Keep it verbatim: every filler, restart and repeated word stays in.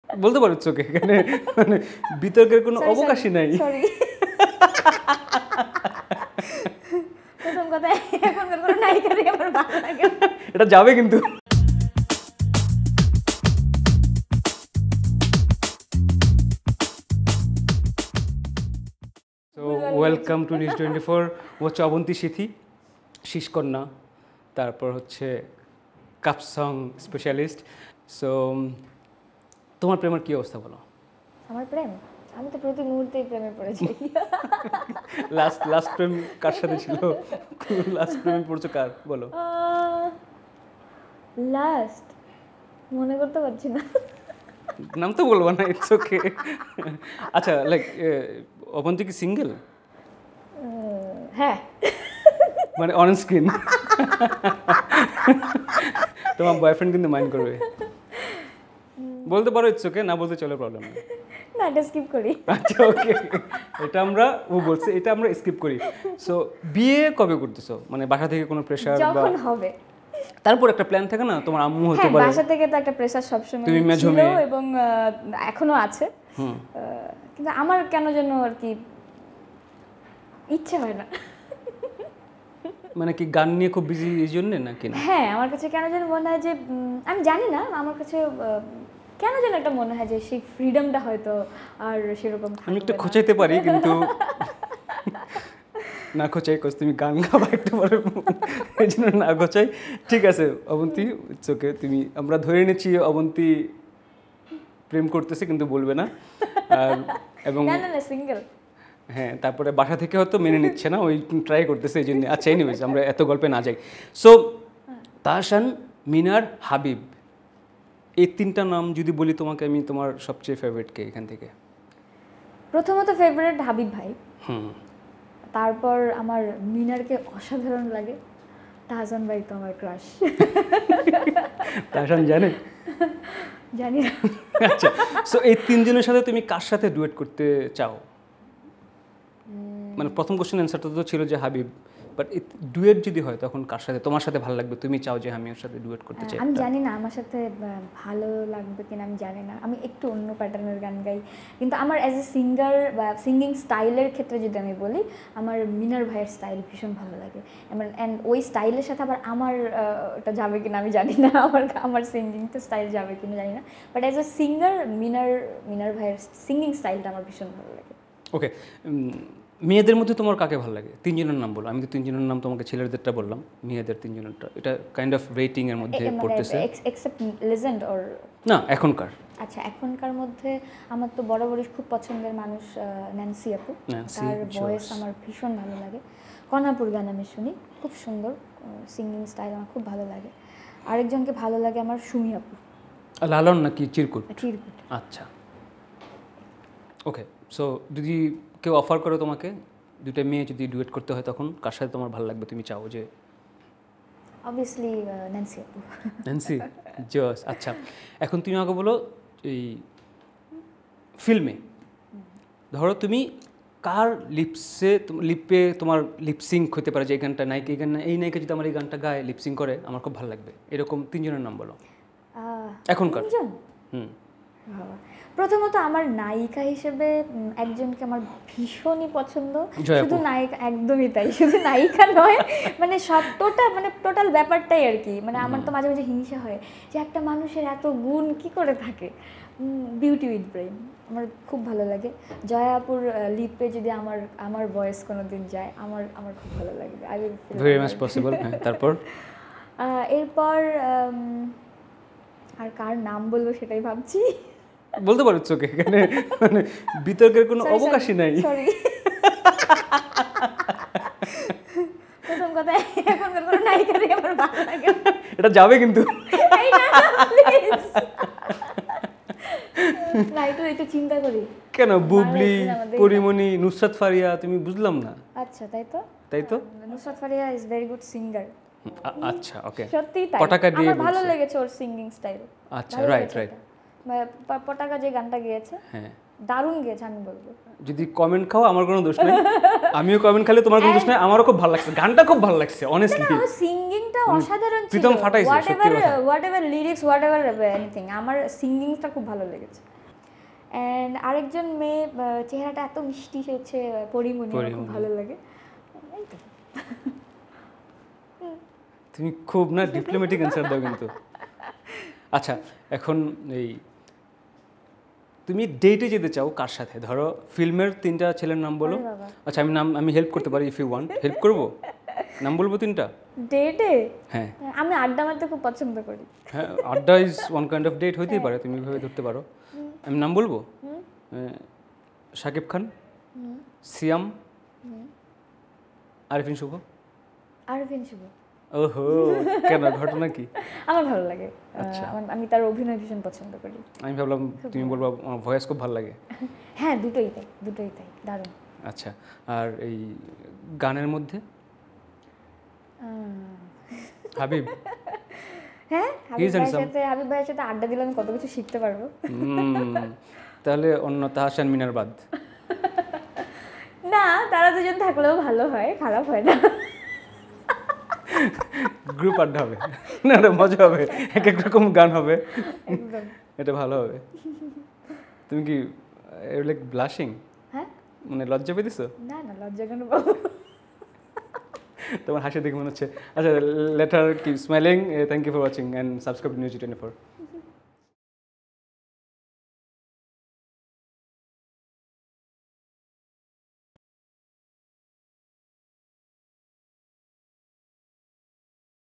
বলতে পারো চোখে এখানে মানে বিতর্কের কোনো অবকাশই নাই। সরি, প্রথম কথা এখনকার কোনো নায়িকারই আমার ভালো লাগে না। এটা যাবে কিন্তু। So welcome to news twenty four. হচ্ছে অবন্তী সিথি, শীষকন্যা, তারপর হচ্ছে কাপ সং স্পেশালিস্ট। সো তোমার প্রেমের কী অবস্থা বলো? আমার প্রেম, আমি তো প্রতি মুহূর্তেই প্রেমে পড়েছি। লাস্ট লাস্ট প্রেম কার সাথে ছিল? লাস্ট প্রেমে পড়ছো কার বলো? লাস্ট মনে করতে পারছি না, নাম তো বলবো না, ইটস ওকে। আচ্ছা, লাইক অবন্তী কি সিঙ্গেল? হ্যাঁ, মানে অন স্ক্রিন? তোমার বয়ফ্রেন্ড কিন্তু মাইন্ড করবে, বলতে পারো ইটস ওকে, না বলতে চলে প্রবলেম নেই। না এটা স্কিপ করি। আচ্ছা ওকে, এটা আমরা ও বলছে এটা আমরা স্কিপ করি। সো বিয়ে কবে করতেছো? মানে বাসা থেকে কোনো প্রেসার বা যখন হবে? তারপর একটা প্ল্যান থাকে না, তোমার আম্মু হতে হ্যাঁ, পারে, বাসা থেকে তো একটা প্রেসার সবসময় তুমি মেঝো ছিল মেয়ে। এবং আহ, এখনো আছে। হুম, আহ, কিন্তু আমার কেন যেন আর কি ইচ্ছে হয় না। মানে কি গান নিয়ে খুব বিজি এই জন্যে নাকি? না, হ্যাঁ, আমার কাছে কেন যেন মনে হয় যে উম, আমি জানি না, আমার কাছে আহ, কেন যেন একটা মনে হয় যে সেই ফ্রিডমটা হয়তো আর সেরকম আমি একটু থাকবে না। খোঁচাইতে পারি কিন্তু না খোঁচাই, কজ তুমি গান গাবা একটু পরে, এই জন্য না খোঁচাই। ঠিক আছে অবন্তী, ইটস ওকে, তুমি আমরা ধরে নিচ্ছি অবন্তী প্রেম করতেছে কিন্তু বলবে না। আর এবং না না না সিঙ্গেল। হ্যাঁ, তারপরে বাসা থেকে হয়তো মেনে নিচ্ছে না, ওই ট্রাই করতেছে এই জন্য। আচ্ছা এনিওয়েজ, আমরা এত গল্পে না যাই। সো তাহসান, মিনার, হাবিব, এই তিনটা নাম যদি বলি তোমাকে আমি, তোমার সবচেয়ে ফেভারিট কে এখান থেকে? প্রথমত ফেভারিট হাবিব ভাই, হুম, তারপর আমার মিনারকে অসাধারণ লাগে, তাহসান ভাই তো আমার ক্রাশ। তাহসান জানে? জানি না। আচ্ছা, সো এই তিনজনের সাথে তুমি কার সাথে ডুয়েট করতে চাও? মানে প্রথম কোশ্চেন অ্যান্সারটা তো ছিল যে হাবিব, বাট ডুয়েট যদি হয় তখন কার সাথে তোমার সাথে ভালো লাগবে, তুমি চাও যে আমি ওর সাথে ডুয়েট করতে চাই? আমি জানি না আমার সাথে আহ, ভালো লাগবে কিনা আমি জানি না, আমি একটু অন্য প্যাটার্নের গান গাই, কিন্তু আমার অ্যাজ এ সিঙ্গার বা সিঙ্গিং স্টাইলের ক্ষেত্রে যদি আমি বলি, আমার মিনার ভাইয়ের স্টাইল ভীষণ ভালো লাগে। অ্যান্ড ওই স্টাইলের সাথে আবার আমার আহ, ওটা যাবে কিনা আমি জানি না, আমার আমার সিঙ্গিংটা স্টাইল যাবে কিনা জানি না, but as a singer Minar Minar ভাইয়ের সিঙ্গিং স্টাইলটা আমার ভীষণ ভালো লাগে। ওকে, মেয়েদের মধ্যে তোমার কাকে ভালো লাগে? তিনজনের নাম বলো। আমি তো তিনজনের নাম তোমাকে ছেলেদেরটা বললাম, মেয়েদের তিনজনেরটা, এটা কাইন্ড অফ রেটিং এর মধ্যে পড়তেছে এক্সেপ্ট লেজেন্ড অর না এখনকার? আচ্ছা, এখনকার মধ্যে আমার তো বরাবরই খুব পছন্দের মানুষ আহ, ন্যান্সি আপু, ন্যান্সি, তার ভয়েস জোস। আমার ভীষণ ভালো লাগে। কনাপুর গান আমি শুনি, খুব সুন্দর সিঙ্গিং স্টাইল, আমার খুব ভালো লাগে। আরেকজনকে ভালো লাগে আমার সুমি আপু, লালন নাকি চিরকুট? চিরকুট। আচ্ছা ওকে, সো যদি কেউ অফার করে তোমাকে দুটো মেয়ে যদি ডুয়েট করতে হয় তখন কার সাথে তোমার ভালো লাগবে, তুমি চাও যে? অবভিয়াসলি ন্যান্সি আপু। ন্যান্সি, জস। আচ্ছা, এখন তুমি আমাকে বলো, এই ফিল্মে ধরো তুমি কার লিপসে লিপে তোমার লিপসিং হতে পারে যে এই গানটা নায়িকা, এই গান এই নায়িকা যদি আমার এই গানটা গায়ে লিপসিং করে আমার খুব ভালো লাগবে, এরকম তিনজনের নাম বলো এখনকার। তিনজন? হুম, বাবা। প্রথমত আমার নায়িকা হিসেবে উম, একজনকে আমার ভীষণই পছন্দ, জয়া শুধু আপু। নায়িকা, একদমই তাই, শুধু নায়িকা নয়, মানে সব টোটাল মানে টোটাল ব্যাপারটাই আর কি। মানে আমার তো মাঝে মাঝে হিংসা হয় যে একটা মানুষের এত গুণ কি করে থাকে। বিউটি উইথ ব্রেইন আমার খুব ভালো লাগে। জয়া আপুর লিপে যদি আমার আমার ভয়েস কোনো দিন যায়, আমার আমার খুব ভালো লাগবে। I will very much possible. হ্যাঁ, তারপর এরপর উম, আর কার নাম বলবো সেটাই ভাবছি। বলতে পারো চোখে এখানে মানে বিতর্কের কোনো অবকাশই নাই। সরি, প্রথম কথা এখনকার কোনো নায়িকারই আমার ভালো লাগে না। এটা যাবে কিন্তু। এই না, প্লিজ না, একটু একটু চিন্তা করি। কেন বুবলি, বাংলা সিনেমা দেখি। পরিমণি, নুসরাত ফারিয়া, তুমি বুঝলাম না। আচ্ছা, তাই তো তাই তো Nusrat Faria is very good singer. আ- আচ্ছা ওকে, সত্যি তাই, পটাকা দিয়ে আমার ভালো বলছো। লেগেছে ওর সিঙ্গিং স্টাইল। আচ্ছা, রাইট রাইট। পটাকা যে গানটা গেয়েছে হ্যাঁ, দারুণ গেয়েছে আমি বলবো। যদি কমেন্ট খাও আমার কোনো দোষ নেই, আমিও কমেন্ট খালে তোমার কোনো দোষ নেই, আমারও খুব ভালো লাগছে, গানটা খুব ভালো লাগছে অনেস্টলি। সিঙ্গিংটা অসাধারণ ছিল, প্রীতম ফাটাইছে, সত্যি হোয়াটএভার কথা। হোয়াটএভার লিরিক্স হোয়াটএভার এনিথিং, আমার সিঙ্গিংটা খুব ভালো লেগেছে। অ্যান্ড আরেকজন মেয়ে আহ, চেহারাটা এত মিষ্টি, সে হচ্ছে আহ, পরিমণি, আমার খুব পরিমণি। ভালো লাগে। এই তো। তুমি খুব না ডিপ্লোম্যাটিক অ্যান্সার দাও কিন্তু। আচ্ছা, এখন এই তুমি ডেটে যেতে চাও কার সাথে? ধরো ফিল্মের তিনটা ছেলের নাম বলো। আরে বাবা। আচ্ছা, আমি নাম আমি হেল্প করতে পারি, ইফ ইউ ওয়ান্ট হেল্প করবো। নাম বলবো তিনটা? ডেটে হ্যাঁ আমি আড্ডা মারতে খুব পছন্দ করি। হ্যাঁ, আড্ডা is one kind of date, হইতেই পারে, তুমি এভাবে ধরতে পারো। আমি নাম বলবো, আহ, শাকিব খান, সিয়াম, আরিফিন শুভ। আরফিন শুভ। ওহো, কেন, ঘটনা কি? আমার ভালো লাগে, আহ, আচ্ছা। আমার- আমি তার অভিনয় ভীষণ পছন্দ করি। আমি ভাবলাম তুমি বলবো আমার ভয়েস খুব ভালো লাগে। হ্যাঁ, দুটোই তাই, দুটোই তাই, দারুণ। আচ্ছা, আর এই গানের মধ্যে আহ, হাবিব। হ্যাঁ, হাবিব is ভাইয়ের handsome. সাথে হাবিব ভাইয়ের সাথে আড্ডা দিলে আমি কত কিছু শিখতে পারবো। হুম, তাহলে অন্য তাহসান মিনার বাদ। না, তারা দুজন থাকলেও ভালো হয়, খারাপ হয় না। গ্রুপ আড্ডা হবে, না এটা মজা হবে, এক এক রকম গান হবে, একদম। এটা ভালো হবে। তুমি কি লাইক ব্লাশিং, হ্যাঁ, মানে লজ্জা পেতেছো? না না, লজ্জা কেন পাবো? তোমার হাসি দেখে মনে হচ্ছে। আচ্ছা, লেটার কি smiling. Thank you for watching and subscribe news twenty four.